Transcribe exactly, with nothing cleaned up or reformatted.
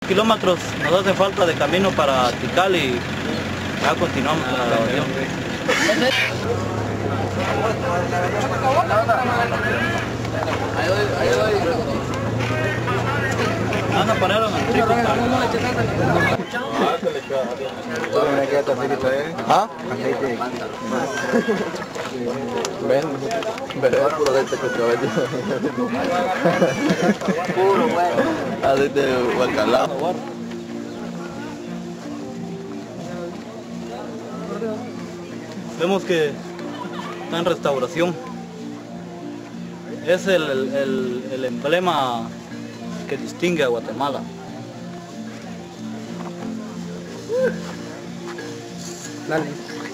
Kilómetros nos hace falta de camino para Tikal y ya continuamos con la grabación. Van a parar en el triple. ¿Ah? Ven, ¿verdad? Puro de este cabello. Puro, güey. Ah, de este guacalao. Vemos que está en restauración. Es el, el, el emblema que distingue a Guatemala. Dale.